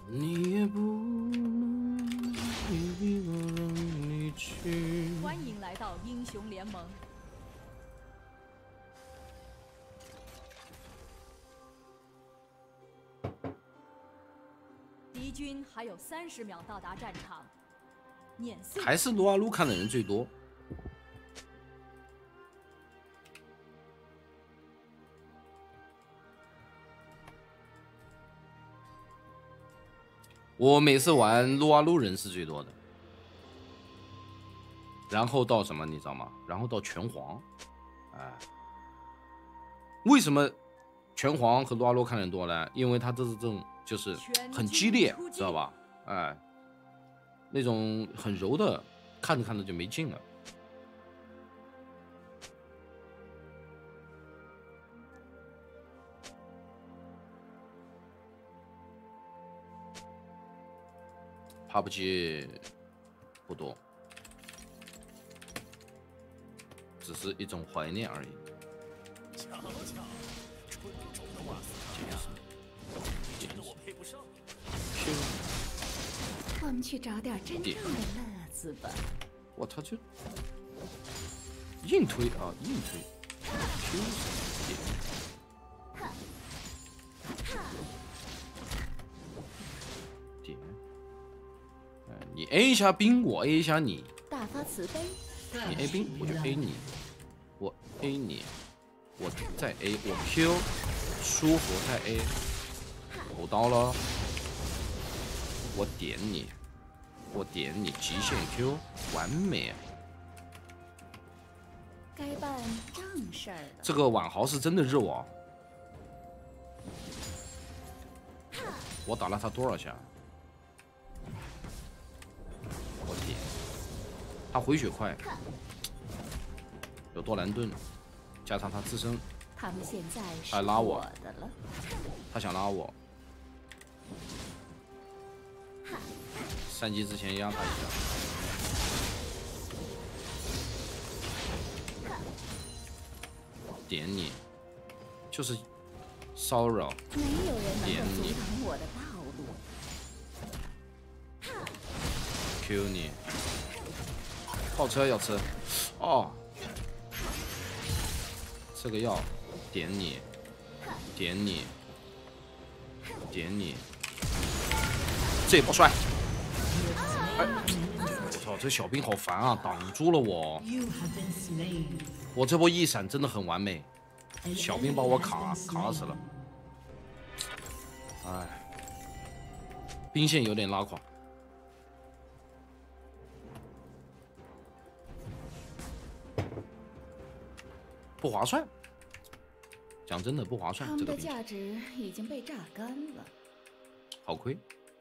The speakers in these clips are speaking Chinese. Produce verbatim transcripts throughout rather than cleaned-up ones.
你也不能一个人离去。 欢迎来到英雄联盟。敌军还有三十秒到达战场，碾碎。 还是撸啊撸看的人最多。我每次玩撸啊撸人是最多的，然后到什么你知道吗？然后到拳皇，哎，为什么拳皇和撸啊撸看人多呢？因为它这是这种就是很激烈，知道吧？哎，那种很柔的，看着看着就没劲了。P U B G 不多，只是一种怀念而已。 瞧瞧，纯种的瓦斯呀，你觉得我配不上？ 我们去找点真正的乐子吧。 我操，就硬推啊，硬推。点。你 A 一下兵，我 A 一下你。 大发慈悲。 你 A 兵，我就 A 你，我 A 你，我再 A， 我 Q， 舒服再 A， 补刀了，我点你，我点你极限 Q， 完美。 该办正事儿了。 这个婉豪是真的肉啊！我打了他多少下？我点，他回血快，有多兰盾，加上他自身， 他们现在是还拉我我的了。 他想拉我，三级之前压他一下。点你，就是骚扰。 没有人能点你够阻挡我的道路。 Q 你，炮车要吃，哦，这个要点你，点你，点你，这一波帅！哎，我操，这小兵好烦啊，挡住了我。我这波一闪真的很完美，小兵把我卡卡死了。哎，兵线有点拉垮。不划算，讲真的不划算。 他们的这个兵价值已经被榨干了。 好亏。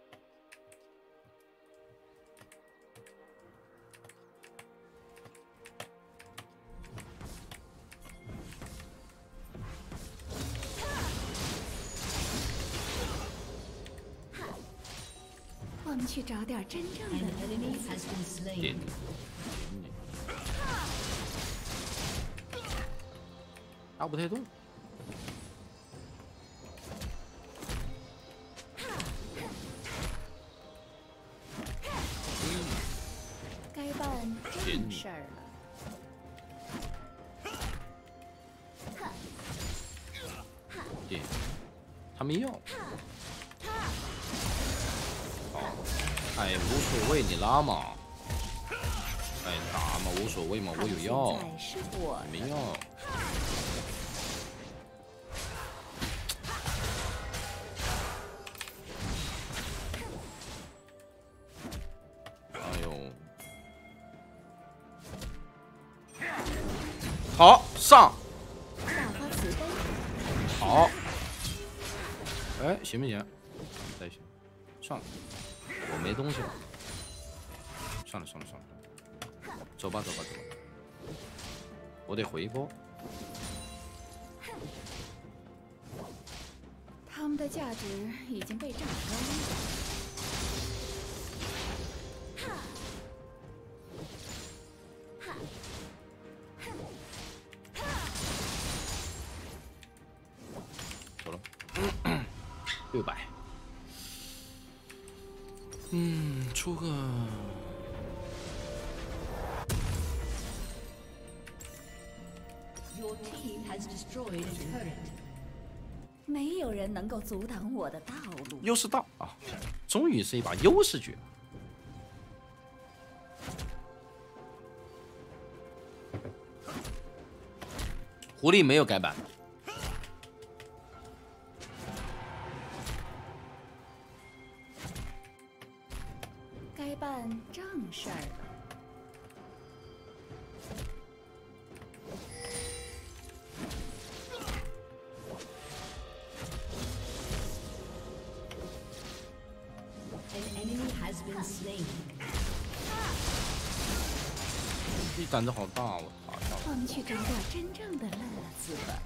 我们去找点真正的乐子。 点你，打不太动。 该办正事儿了。 点，他没要。好，哎，无所谓，你拉嘛。哎，打嘛，无所谓嘛，我有药。你没药。哎呦，好上。好，哎，行不行？再行，算了，我没东西了。算了算了算了，走吧走吧走吧，我得回一波。 他们的价值已经被榨干了。 走了，六百。 嗯，出个。 Your team has destroyed a turret. 没有人能够阻挡我的道路。 优势大啊！终于是一把优势局。狐狸没有改版。 该办正事儿了。 An enemy has been slain. 你胆子好大，我操！ 我们去找找真正的乐子吧。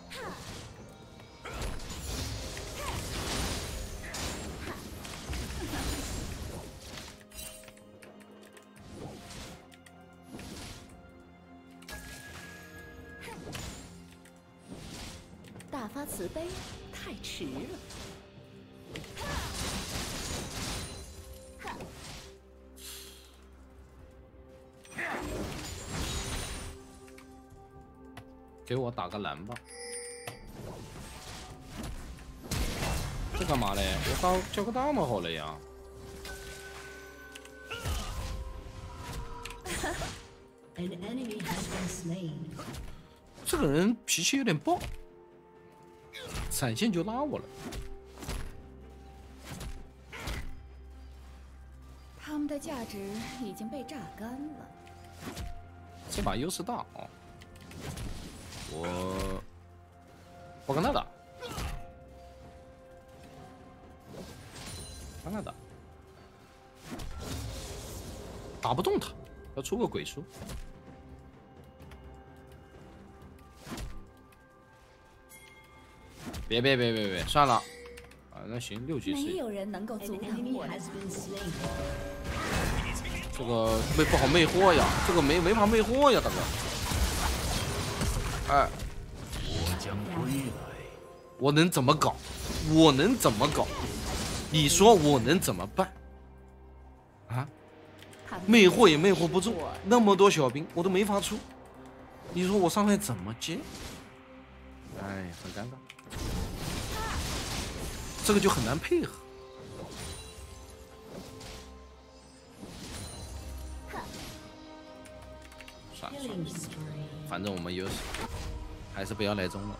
大发慈悲，太迟了。 给我打个蓝吧。这干嘛嘞？我打交个大嘛好了呀。 An enemy has been slain. 这个人脾气有点暴，闪现就拉我了。 他们的价值已经被榨干了。 这把优势大哦。 我我跟他打，跟他打，打不动他，要出个鬼书。别别别别别，算了，啊，那行，六级是。 没有人能够阻 An 挡 enemy 我的 has been slain. 这个没不好魅惑呀，这个没没法魅惑呀，大哥。 哎， 我将归来。 我能怎么搞？我能怎么搞？你说我能怎么办？啊？魅惑也魅惑不住，那么多小兵我都没法出，你说我上来怎么接？哎，很尴尬，这个就很难配合。算了算了，反正我们优势。 还是不要来中了。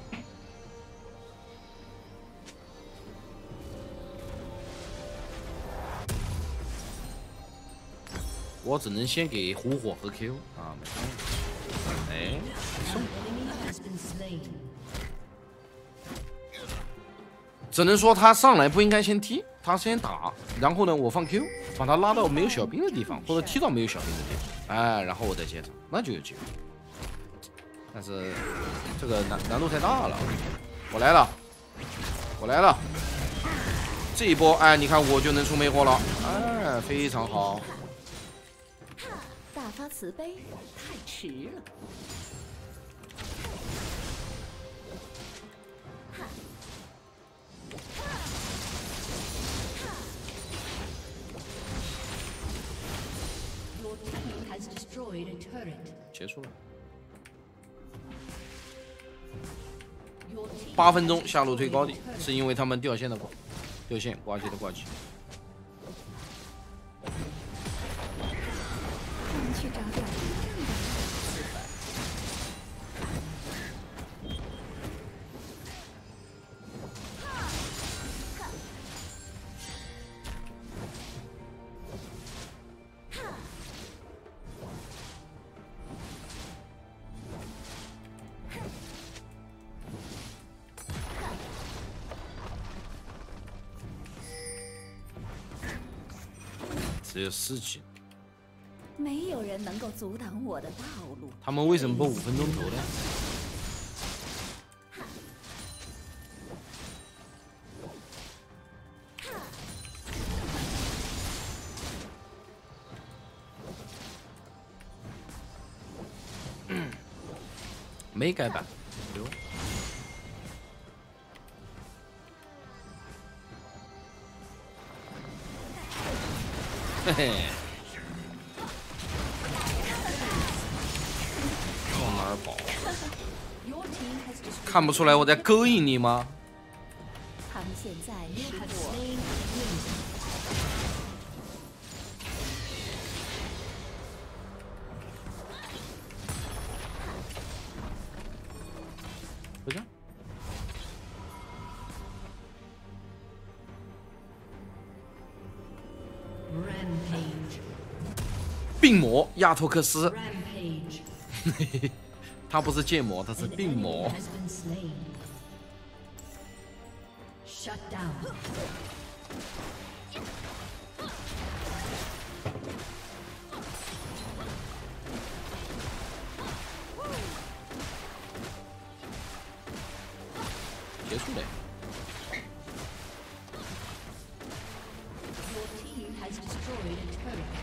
我只能先给狐火和 Q 啊，没关系。哎，送。只能说他上来不应该先踢，他先打，然后呢，我放 Q， 把他拉到没有小兵的地方，或者踢到没有小兵的地方，哎，然后我再接场，那就有机会。 但是这个难难度太大了，我来了，我来了，这一波，哎，你看我就能出魅惑了，哎，非常好。 大发慈悲，太迟了。 Your team has destroyed a turret. 结束了。 Your team 八分钟下路推高地，是因为他们掉线的挂，掉线挂机的挂机。 我们去找找真正的乐子吧。 只有四级， 没有人能够阻挡我的道路。 他们为什么不五分钟投呢？没改版。哟 An 嘿嘿。往哪儿跑？ Your team has destroyed. 看不出来我在勾引你吗？ 他们现在 You 是 have 我 slain Winston. 不是。 Rampage. 病魔亚托克斯， Rampage. 他不是剑魔，他是 An 病 enemy 魔。 has been slain. Shut down. 结束了。 Your team has destroyed a turret.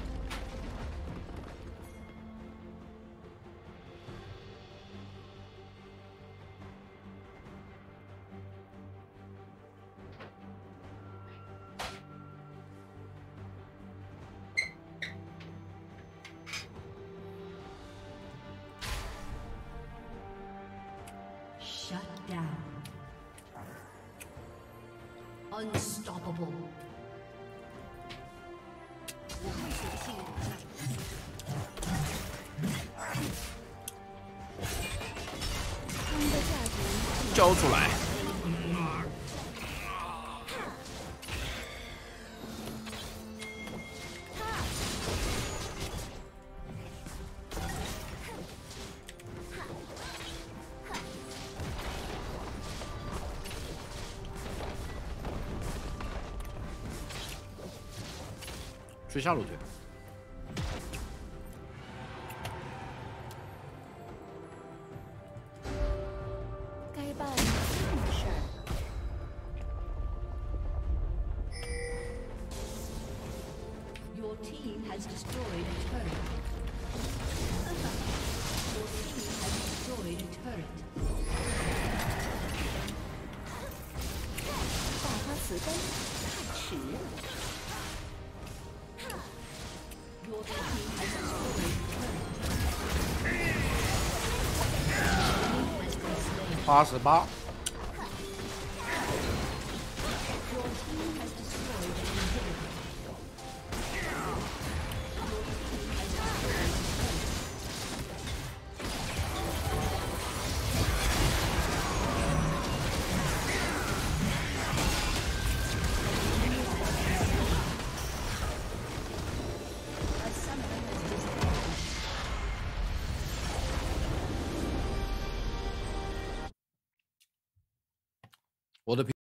Shut down. Unstoppable. 他们的价值交出来。追下路队。 该办新的事儿。 Your team has destroyed a turret. Your team has destroyed a turret. 大发慈悲，太迟了。 Your team has destroyed a turret. 八十八。 Your team has destroyed an inhibitor. A summoner has disconnected. 我的。